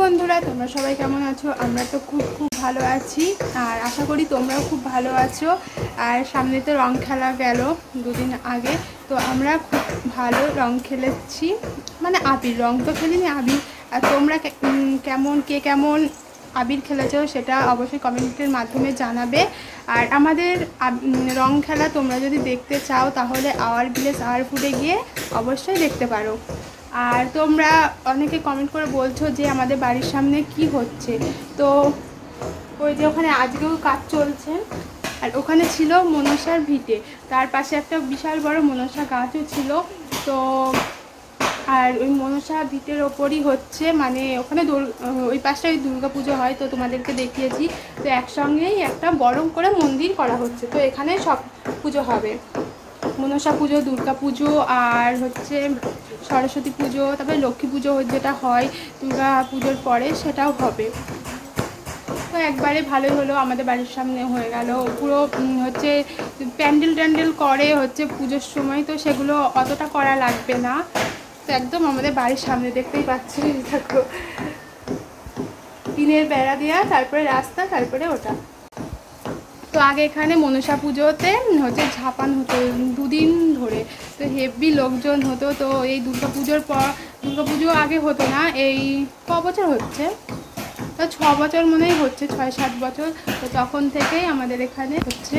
বন্ধুরা, তোমরা সবাই কেমন আছো? আমরা তো খুব ভালো আছি আর আশা করি তোমরাও খুব ভালো আছো। আর সামনে তো রং খেলা গেল দুদিন আগে, তো আমরা খুব ভালো রং খেলেছি, মানে আবির, রং তো খেলিনি, আবির। আর তোমরা কেমন আবির খেলেছো সেটা অবশ্যই কমেন্টের মাধ্যমে জানাবে। আর আমাদের রং খেলা তোমরা যদি দেখতে চাও তাহলে আওয়ার ভিলেজ আওয়ার ফুডে গিয়ে অবশ্যই দেখতে পারো। আর তোমরা অনেকে কমেন্ট করে বলছো যে আমাদের বাড়ির সামনে কি হচ্ছে, তো ওই যে ওখানে আজকেও কাজ চলছে। আর ওখানে ছিল মনসার ভিটে, তার পাশে একটা বিশাল বড় মনসা গাছও ছিল। তো আর ওই মনসা ভিটের ওপরই হচ্ছে, মানে ওখানে ওই পাশটায় দুর্গা পুজো হয়, তো তোমাদেরকে দেখিয়েছি। তো একসঙ্গেই একটা বড় করে মন্দির করা হচ্ছে, তো এখানে সব পুজো হবে, মনসা পুজো, দুর্গা পুজো, আর হচ্ছে সরস্বতী পুজো, তারপরে লক্ষ্মী পুজো যেটা হয় দুর্গা পুজোর পরে, সেটাও হবে। তো একবারে ভালোই হলো, আমাদের বাড়ির সামনে হয়ে গেল। পুরো হচ্ছে প্যান্ডেল করে হচ্ছে পুজোর সময়, তো সেগুলো অতটা করা লাগবে না। তো একদম আমাদের বাড়ির সামনে দেখতেই পাচ্ছি, দেখো টিনের বেড়া দেওয়া, তারপরে রাস্তা, তারপরে ওটা। তো আগে এখানে মনসা পুজোতে হচ্ছে ঝাপান হতো দুদিন ধরে, তো হেভি লোকজন হতো। তো এই দুর্গা পুজোর পর, দুর্গা পুজো আগে হতো না, এই ক বছর হচ্ছে, তো 6 বছর মনে হয় হচ্ছে, 6-7 বছর। তো তখন থেকেই আমাদের এখানে হচ্ছে।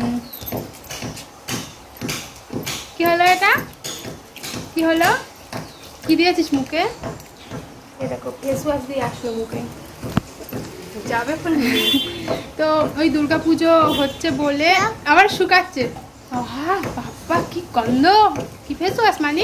কি হলো এটা? কি হলো? কি দিয়েছিস মুখে? এরকম ফেস ওয়াশ দিয়ে আসলো মুখে, যাবে ফুল। তো ওই দুর্গা পুজো হচ্ছে বলে আবার শুকাচ্ছে। বাবা কি গন্ধ! কি ফেস ওয়াশ মানে?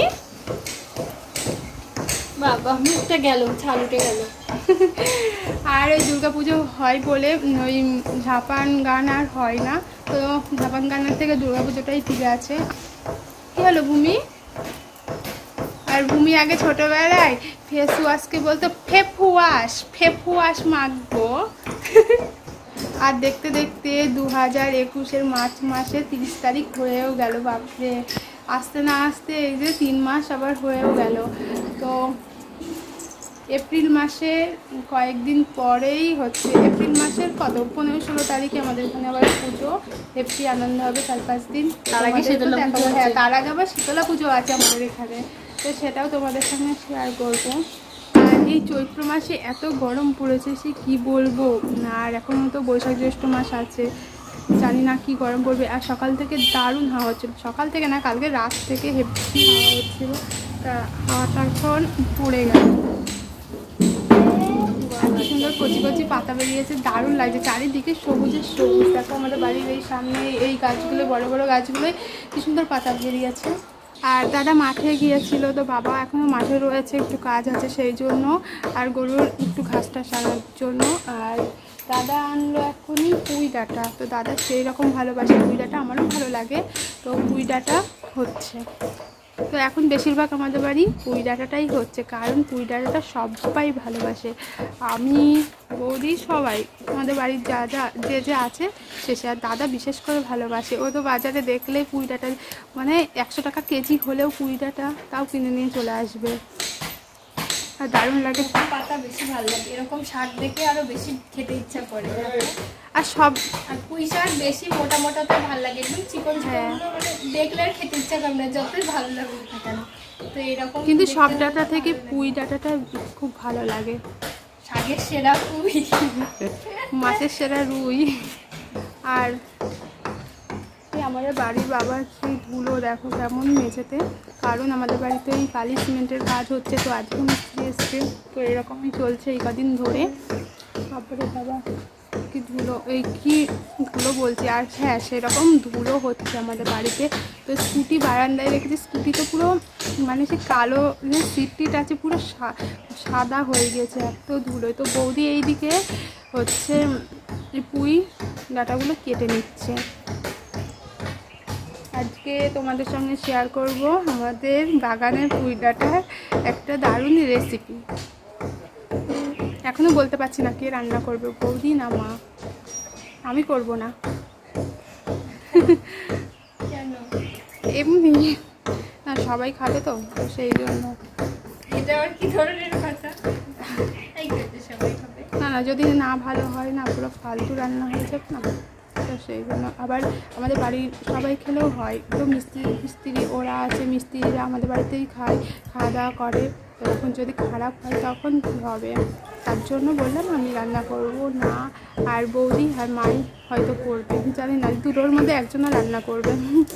বাবা মুখটা গেল, ছাল উঠে গেল। আর ওই দুর্গা পুজো হয় বলে ওই ঝাপান গান আর হয় না, তো ঝাপান গানের থেকে দুর্গা পুজোটাই ঠিক আছে। কি হলো ভূমি? আর ভূমি আগে ছোটবেলায় ফেস ওয়াশকে বলতো ফেফুয়াশ মাখবো। আর দেখতে দেখতে 2021-এর মার্চ মাসে 30 তারিখ হয়েও গেল। বাপরে, আসতে না আসতে এই যে 3 মাস আবার হয়েও গেল। তো এপ্রিল মাসে কয়েকদিন পরেই হচ্ছে, এপ্রিল মাসের কত 15-16 তারিখে আমাদের এখানে আবার পুজো, হেপি আনন্দ হবে 4-5 দিন। তার আগে শীতলা পুজো, হ্যাঁ তার আগে আবার শীতলা পুজো আছে আমাদের এখানে, তো সেটাও তোমাদের সঙ্গে শেয়ার করবো। আর এই চৈত্র মাসে এত গরম পড়েছে সে কি বলবো। আর এখন তো বৈশাখ জ্যৈষ্ঠ মাস আছে, জানি না কি গরম পড়বে। আর সকাল থেকে দারুণ হাওয়া হচ্ছিল, সকাল থেকে না কালকে রাত থেকে হেভি হাওয়া হচ্ছিল, তা হাওয়াটা এখন পড়ে গেল। এত সুন্দর কচি কচি পাতা বেরিয়েছে, দারুণ লাগছে, চারিদিকে সবুজের সবুজ। দেখো আমাদের বাড়ির এই সামনে এই গাছগুলো, বড় বড় গাছগুলোই কি সুন্দর পাতা বেরিয়েছে। আর দাদা মাঠে গিয়েছিল, তো বাবা এখনও মাঠে রয়েছে, একটু কাজ আছে সেই জন্য, আর গরুর একটু ঘাসটা সারার জন্য। আর দাদা আনলো এখনই পুঁই ডাঁটা, তো দাদা সেই রকম ভালোবাসে পুঁই ডাঁটা, আমারও ভালো লাগে, তো পুঁই ডাঁটা হচ্ছে। তো এখন বেশিরভাগ আমাদের বাড়ি পুঁই ডাঁটাটাই হচ্ছে, কারণ পুঁই ডাঁটাটা সবাই ভালোবাসে, আমি, বৌদি, সবাই আমাদের বাড়ির যে আছে সে আর দাদা বিশেষ করে ভালোবাসে। ও তো বাজারে দেখলেই পুঁই ডাঁটা, মানে 100 টাকা কেজি হলেও পুঁই ডাঁটা তাও কিনে নিয়ে চলে আসবে। আর দারুণ লাগে, পাতা বেশি ভালো লাগে, এরকম শাক দেখে আরো বেশি খেতে ইচ্ছা করে। আর সব আর পুঁই শাক বেশি মোটা মোটা তো ভালো লাগে, একদম চিকন চিকন মানে দেখলে আর খেতে ইচ্ছা করে না, যতই ভালো লাগে না। তো এরকম কিন্তু সব ডাঁটা থেকে পুঁই ডাঁটাটা খুব ভালো লাগে। শাকের সেরা পুঁই, মাছের সেরা রুই। আর আমাদের বাড়ির বাবার সেই ধুলো দেখো কেমন মেঝেতে, কারণ আমাদের বাড়িতে এই বালি সিমেন্টের কাজ হচ্ছে, তো আজকে মিস্ত্রি এসছে, তো এরকমই চলছে এই কদিন ধরে। তারপরে বাবা কি ধুলো, এই কি ধুলো বলছি, আর হ্যাঁ সেরকম ধুলো হচ্ছে আমাদের বাড়িতে। তো স্কুটি বারান্দায় রেখেছি, স্কুটি তো পুরো মানে সে কালো যে সিট আছে পুরো সাদা হয়ে গেছে, এত ধুলো। তো বৌদি এইদিকে হচ্ছে পুঁই ডাঁটাগুলো কেটে নিচ্ছে। আজকে তোমাদের সঙ্গে শেয়ার করব আমাদের বাগানের পুঁই ডাঁটার একটা দারুণ রেসিপি। এখনও বলতে পারছি না কে রান্না করবে, বৌদি না মা, আমি করব না। কেন? এমনি না, সবাই খাবে তো সেই জন্য। এটা আবার কি ধরনের কথা? এই খেতে না, যদি না ভালো হয় না পুরো ফালতু রান্না হয়ে যাবে না, তো সেই জন্য। আবার আমাদের বাড়ির সবাই খেলেও হয়, তো মিস্ত্রি ওরা আছে, মিস্ত্রিরা আমাদের বাড়িতেই খায়, খাওয়া দাওয়া করে। তো এখন যদি খারাপ হয় তখন কী হবে, তার জন্য বললাম আমি রান্না করব না, আর বৌদি আর মাই হয়তো করবে, জানি না, দুটোর মধ্যে একজনও রান্না করবে।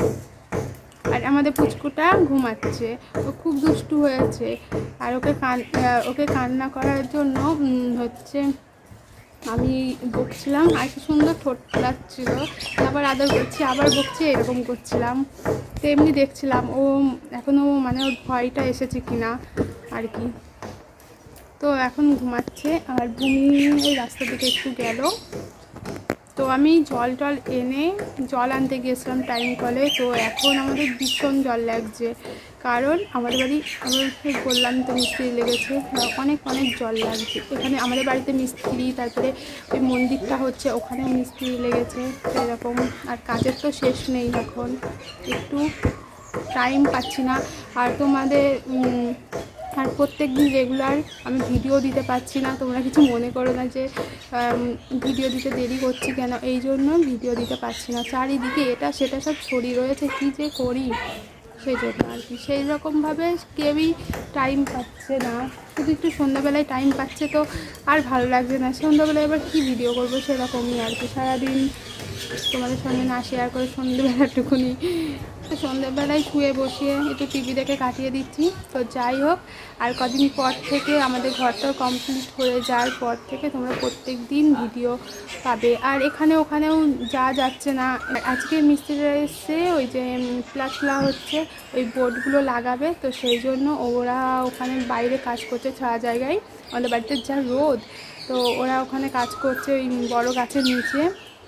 আর আমাদের পুচকুটা ঘুমাচ্ছে, ও খুব দুষ্টু হয়েছে, আর ওকে কান্না করার জন্য হচ্ছে আমি বকছিলাম, আর কি সুন্দর ঠোঁট ফোলাচ্ছিল, আবার আদর করছি, আবার বকছি, এরকম করছিলাম। তো এমনি দেখছিলাম ও এখনও মানে ওর ভয়টা এসেছে কিনা আর কি। তো এখন ঘুমাচ্ছে, আর ভূমি ওই রাস্তা থেকে একটু গেল। তো আমি জল এনে জল আনতে গিয়েছিলাম টাইম কলে। তো এখন আমাদের ভীষণ জল লাগছে, কারণ আমাদের বাড়ি, আমরা বললাম তো মিস্ত্রি লেগেছে, অনেক জল লাগছে এখানে আমাদের বাড়িতে মিস্ত্রি, তারপরে ওই মন্দিরটা হচ্ছে ওখানেও মিস্ত্রি লেগেছে, এরকম। আর কাজের তো শেষ নেই, এখন একটু টাইম পাচ্ছি না। আর তোমাদের আর প্রত্যেক দিন রেগুলার আমি ভিডিও দিতে পারছি না, তোমরা কিছু মনে করো না যে ভিডিও দিতে দেরি করছি কেন, এই জন্য ভিডিও দিতে পারছি না। চারিদিকে এটা সেটা সব ছড়িয়ে রয়েছে, কী যে করি সেই জন্য আর কি। সেই রকমভাবে কেউই টাইম পাচ্ছে না, শুধু একটু সন্ধ্যাবেলায় টাইম পাচ্ছে, তো আর ভালো লাগছে না। সন্ধ্যাবেলায় এবার কী ভিডিও করবো সেরকমই আর কি, সারাদিন তোমাদের সঙ্গে না শেয়ার করে সন্ধ্যেবেলাটুকুনি, তো সন্ধ্যেবেলায় শুয়ে বসিয়ে একটু টিভি দেখে কাটিয়ে দিচ্ছি। তো যাই হোক, আর কদিন পর থেকে আমাদের ঘরটা কমপ্লিট হয়ে যাওয়ার পর থেকে তোমরা প্রত্যেক দিন ভিডিও পাবে। আর ওখানেও যাচ্ছে না, আজকে মিস্ত্রিরা এসে ওই যে প্লাসলা হচ্ছে, ওই বোর্ডগুলো লাগাবে, তো সেই জন্য ওরা ওখানে বাইরে কাজ করছে ছায়া জায়গায়, আমাদের বাড়িতে যা রোদ, তো ওরা ওখানে কাজ করছে ওই বড় গাছের নিচে,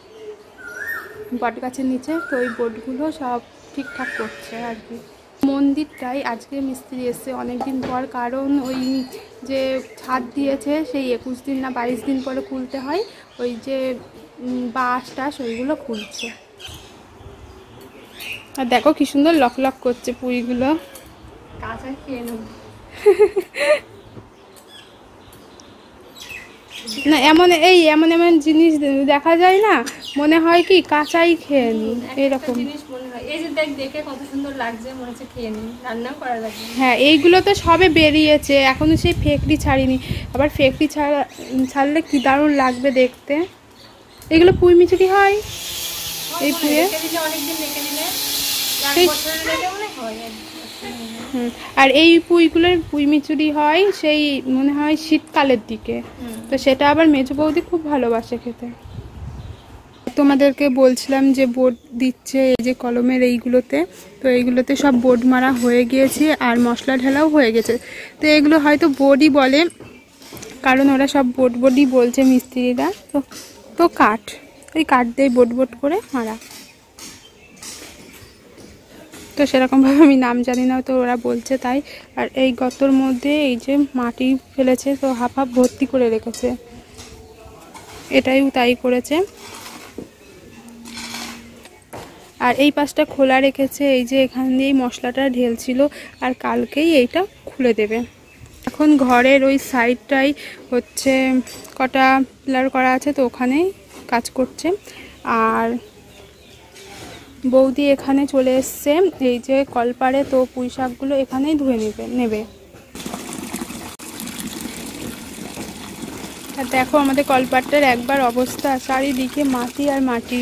বট গাছের নিচে। তো ওই বোর্ডগুলো সব ঠিকঠাক করছে আর কি। মন্দিরটাই আজকে মিস্ত্রি এসছে অনেক দিন পর, কারণ ওই যে ছাদ দিয়েছে সেই 21 দিন না 22 দিন পরে খুলতে হয়, ওই যে বাঁশ টাস ওইগুলো খুলছে। আর দেখো কি সুন্দর লক করছে পুঁইগুলো, কাঁচা খেয়ে নেব না। এমন জিনিস দেখা যায় না, মনে হয় কি কাঁচাই খেয়ে নি, এরকম জিনিস মনে হয়। এই যে দেখে কত সুন্দর লাগছে, মনে হচ্ছে খেয়ে নি, রান্না করা লাগবে। হ্যাঁ, এইগুলো তো সবে বেরিয়েছে, এখনো সেই ফেকড়ি ছাড়িনি, আবার ফেকড়ি ছাড়লে কি দারুণ লাগবে দেখতে। এগুলো পুঁই মিচুরি হয়, এই পুঁয়ে অনেকদিন রেখে দিলে আর এই পুঁইগুলোর পুঁই মিচুরি হয় সেই মনে হয় শীতকালের দিকে, তো সেটা আবার মেজো বৌদি খুব ভালোবাসে খেতে। তোমাদেরকে বলছিলাম যে বোর্ড দিচ্ছে এই যে কলমের এইগুলোতে, তো এইগুলোতে সব বোর্ড মারা হয়ে গিয়েছে, আর মশলা ঢালাও হয়ে গেছে। তো এগুলো হয়তো বোর্ডই বলে, কারণ ওরা সব বোর্ডই বলছে মিস্ত্রিরা। তো ওই কাঠ দিয়ে বোর্ড করে মারা, তো সেরকমভাবে আমি নাম জানি না, তো ওরা বলছে তাই। আর এই গর্তর মধ্যে এই যে মাটি ফেলেছে, তো হাফ ভর্তি করে রেখেছে, এটাইও তাই করেছে। আর এই পাশটা খোলা রেখেছে, এই যে এখান দিয়েই মশলাটা ঢেলছিল, আর কালকেই এইটা খুলে দেবে। এখন ঘরের ওই সাইডটাই হচ্ছে কটা পিলার করা আছে, তো ওখানেই কাজ করছে। আর বৌদি এখানে চলে এসছে এই যে কলপারে, তো পুঁই শাকগুলো এখানেই ধুয়ে নেবে। আর দেখো আমাদের কলপারটার একবার অবস্থা, চারিদিকে মাটি আর মাটি,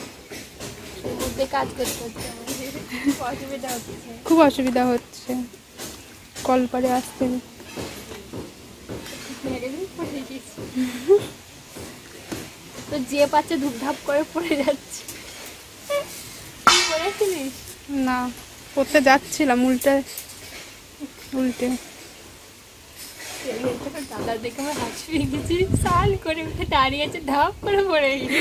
কাজ করতে হচ্ছে, খুব অসুবিধা হচ্ছে কলপারে আসতে। তো যে পাচ্ছে ধূপধাপ করে পড়ে যাচ্ছে। না, পড়তে যাচ্ছিলাম উল্টে দাদা দেখে আমার হাসি পেয়ে গেছি, সাল করে উঠে দাঁড়িয়েছে, ধাপ করে পড়ে গেছে,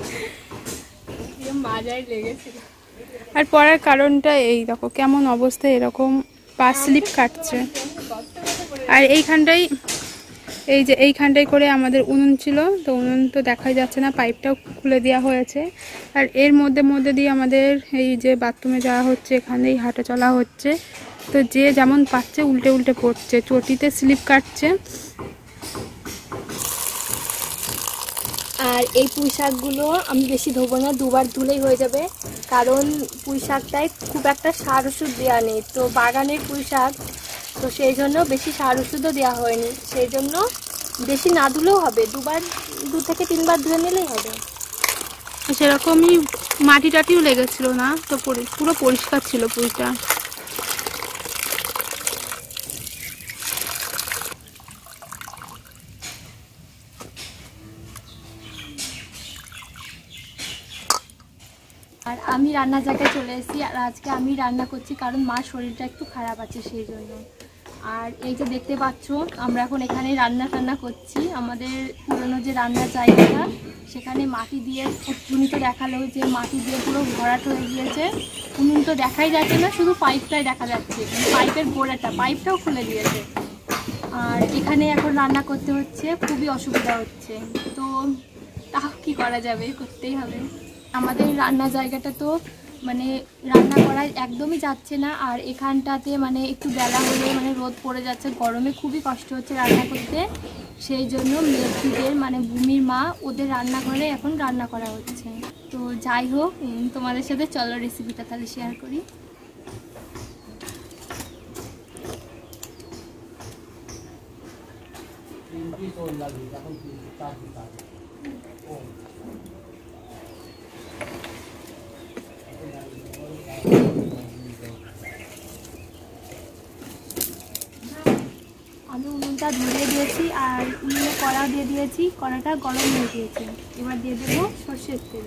মাজায় লেগেছিল। আর পড়ার কারণটা এই দেখো কেমন অবস্থা, এরকম পা স্লিপ কাটছে। আর এইখানটাই করে আমাদের উনুন ছিল, তো উনুন তো দেখাই যাচ্ছে না, পাইপটাও খুলে দেওয়া হয়েছে। আর এর মধ্যে দিয়ে আমাদের এই যে বাথরুমে যাওয়া হচ্ছে, এখানেই হাঁটা চলা হচ্ছে। তো যে যেমন পাচ্ছে উল্টে পড়ছে, চটিতে স্লিপ কাটছে। আর এই পুঁই শাকগুলো আমি বেশি ধোবো না, দুবার ধুলেই হয়ে যাবে, কারণ পুঁই শাকটায় খুব একটা সার ওষুধ দেওয়া নেই, তো বাগানের পুঁই শাক, তো সেই জন্য বেশি সার ওষুধও দেওয়া হয়নি, সেই জন্য বেশি না ধুলেও হবে, 2 থেকে 3 বার ধুয়ে নিলেই হবে। সেরকমই মাটি টাটিও লেগেছিল না, তো পুরো পরিষ্কার ছিল পুঁইটা। আর আমি রান্নার জায়গায় চলে এসেছি, আর আজকে আমি রান্না করছি কারণ মার শরীরটা একটু খারাপ আছে সেই জন্য। আর এই যে দেখতে পাচ্ছ আমরা এখন এখানে রান্না করছি, আমাদের পুরনো যে রান্নার জায়গাটা সেখানে মাটি দিয়ে, উনি তো দেখালো যে মাটি দিয়ে পুরো ভরাট হয়ে গিয়েছে, উনুন তো দেখাই যাচ্ছে না, শুধু পাইপটাই দেখা যাচ্ছে, পাইপের গোড়াটা, পাইপটাও খুলে দিয়েছে। আর এখানে এখন রান্না করতে হচ্ছে, খুবই অসুবিধা হচ্ছে, তো তাও কি করা যাবে, করতেই হবে। আমাদের রান্নার জায়গাটা তো মানে রান্না করা একদমই যাচ্ছে না, আর এখানটাতে মানে একটু বেলা হলে মানে রোদ পড়ে যাচ্ছে, গরমে খুবই কষ্ট হচ্ছে রান্না করতে, সেই জন্য মেয়েদের মানে ভূমির মা ওদের রান্নাঘরে এখন রান্না করা হচ্ছে। তো যাই হোক, তোমাদের সাথে চলো রেসিপিটা তাহলে শেয়ার করি। আমি উনুনটা ধরিয়ে দিয়েছি আর উনুনে কড়া দিয়ে দিয়েছি, কড়াটা গরম হয়ে গিয়েছে, এবার দিয়ে দেবো সর্ষের তেল।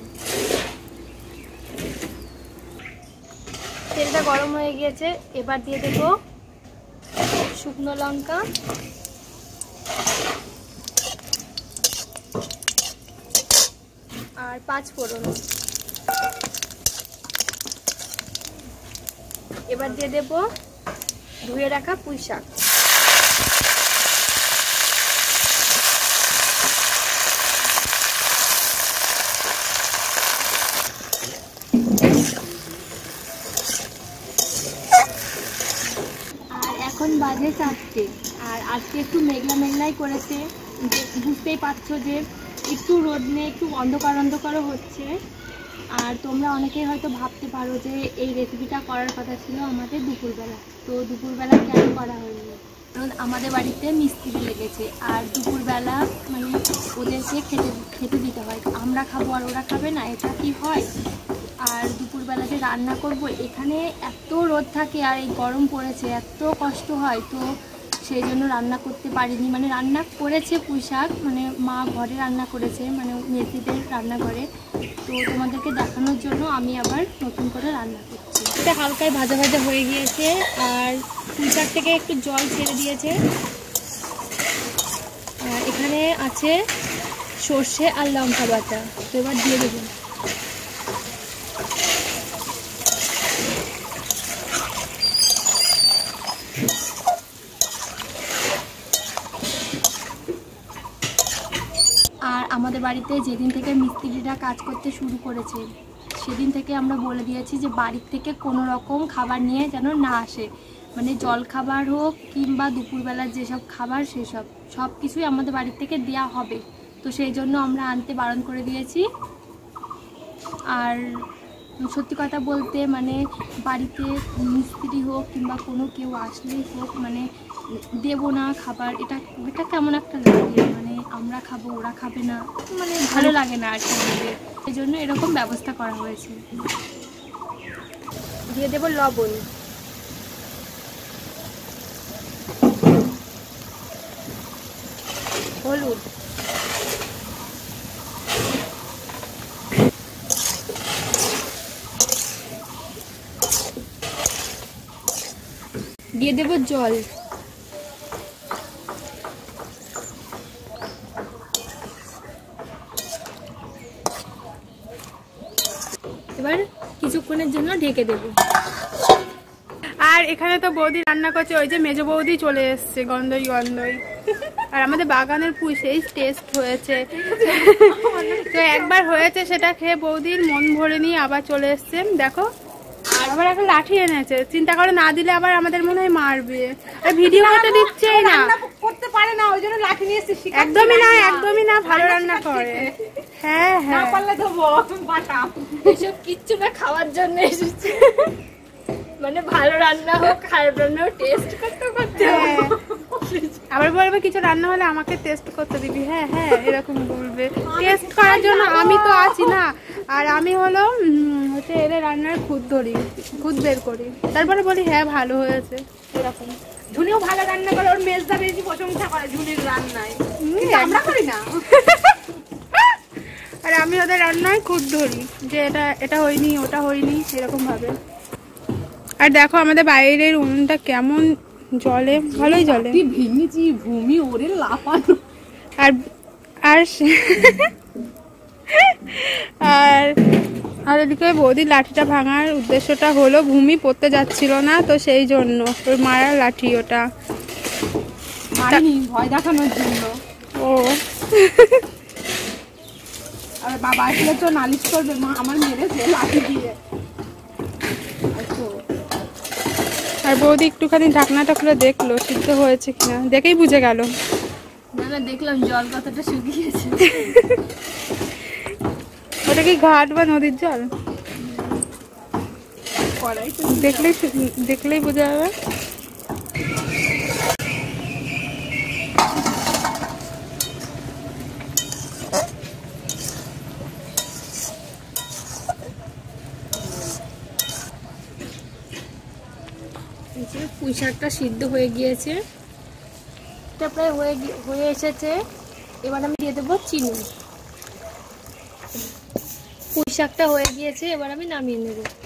তেলটা গরম হয়ে গিয়েছে, এবার দিয়ে দেবো শুকনো লঙ্কা, আর 5 ফোড়ন। এবার দিয়ে দেবো ধুয়ে রাখা পুঁই শাক। এখন বাজে 4টে, আর আজকে একটু মেঘলাই করেছে, বুঝতেই পারছো যে একটু রোদ নেই, একটু অন্ধকারও হচ্ছে। আর তোমরা অনেকেই হয়তো ভাবতে পারো যে এই রেসিপিটা করার কথা ছিল আমাদের দুপুরবেলা, তো দুপুরবেলা কেন করা হয়নি, কারণ আমাদের বাড়িতে মিস্ত্রি লেগেছে, আর দুপুরবেলা মানে ওদেরকে খেতে দিতে হয়, আমরা খাবো আর ওরা খাবে না, এটা কি হয়। আর দুপুরবেলা যে রান্না করব, এখানে এত রোদ থাকে আর এই গরম পড়েছে, এত কষ্ট হয়, তো সেই জন্য রান্না করতে পারিনি। মানে রান্না করেছে পুঁই শাক, মানে মা ঘরে রান্না করেছে, মানে মেয়েদের রান্নাঘরে, তো তোমাদেরকে দেখানোর জন্য আমি আবার নতুন করে রান্না করছি। এটা হালকায় ভাজা ভাজা হয়ে গিয়েছে, আর পুঁই শাক থেকে একটু জল ছেড়ে দিয়েছে। আর এখানে আছে সর্ষে আর লঙ্কা বাটা, তো এবার দিয়ে দেবো। আর আমাদের বাড়িতে যেদিন থেকে মিস্ত্রিরা কাজ করতে শুরু করেছে সেদিন থেকে আমরা বলে দিয়েছি যে বাড়ির থেকে কোনো রকম খাবার নিয়ে যেন না আসে, মানে জল খাবার হোক কিংবা দুপুরবেলার যেসব খাবার সেসব সব কিছুই আমাদের বাড়ির থেকে দেয়া হবে, তো সেই জন্য আমরা আনতে বারণ করে দিয়েছি। আর সত্যি কথা বলতে মানে বাড়িতে মিস্ত্রি হোক কিংবা কোনো কেউ আসলেই হোক মানে দেবো না খাবার, এটা কেমন একটা লাগে, মানে আমরা খাবো ওরা খাবে না, মানে ভালো লাগে না আর কি, এই জন্য এরকম ব্যবস্থা করা হয়েছে। দিয়ে দেবো লবণ, হলুদ, দিয়ে দেব জল, এবার কিছুক্ষণের জন্য ঢেকে দেব। আর এখানে তো বৌদি রান্না করছে, ওই যে মেজো বৌদি চলে এসছে গন্ধই। আর আমাদের বাগানের পুঁই সেই টেস্ট হয়েছে, তো একবার হয়েছে সেটা খেয়ে বৌদির মন ভরে নিয়ে আবার চলে এসছে। দেখো আবার একটা লাঠি এনেছে, চিন্তা করে না দিলে আবার আমাদের মনে হয় মারবে, আর ভিডিও করতে দিচ্ছেই না, করতে পারে না, ওই জন্য লাঠি নিয়ে এসেছি। একদমই না না ভালো রান্না করে। হ্যাঁ হ্যাঁ, না পারলে দেবো বাটা। এসব কিচ্ছু না, খাওয়ার জন্য এসেছি। মানে ভালো রান্না হোক খারাপ রান্না হোক টেস্ট করতে করতে আবার বলবে কিছু রান্না হলে আমাকে টেস্ট করতে দিবি। হ্যাঁ হ্যাঁ, এরকম বলবে। টেস্ট করার জন্য আমি তো আছি না। আর আমি হলো হচ্ছে এদের রান্নার খুদ ধরি, খুদ বের করি, তারপরে বলি হ্যাঁ ভালো হয়েছে এরকম। ঝুনিও ভালো রান্না করে, ওর মেজদা বেশি প্রশংসা করে ঝুনির রান্নায়, কিন্তু আমরা করি না। আর আমি ওদের রান্নায় খুদ ধরি যে এটা হয়নি ওটা হয়নি এরকম ভাবে। আর দেখো আমাদের বাইরের উনুনটা কেমন জলে, ভালোই জলে। ভেঙেছি ভূমি ওরে লাফানো। আর আর আর আর এদিকে বৌদির লাঠিটা ভাঙার উদ্দেশ্যটা হলো ভূমি পড়তে যাচ্ছিল না, তো সেই জন্য ওর মারার লাঠি ওটা। মারিনি, ভয় দেখানোর জন্য। ও আর বাবা আসলে তো নালিশ করবে, মা আমার মেরেছে লাঠি দিয়ে। আর বৌদি একটুখানি ঢাকনাটা খুলে দেখলো সিদ্ধ হয়েছে কিনা, দেখেই বুঝে গেল। না না, দেখলাম জল কতটা শুকিয়েছে। ওটা কি ঘাট বা নদীর জল? দেখলেই বোঝা যাবে। পুঁই শাকটা সিদ্ধ হয়ে গিয়েছে, এটা প্রায় হয়ে এসেছে। এবার আমি দিয়ে দেবো চিনি। পুঁই শাকটা হয়ে গিয়েছে, এবার আমি নামিয়ে নেব।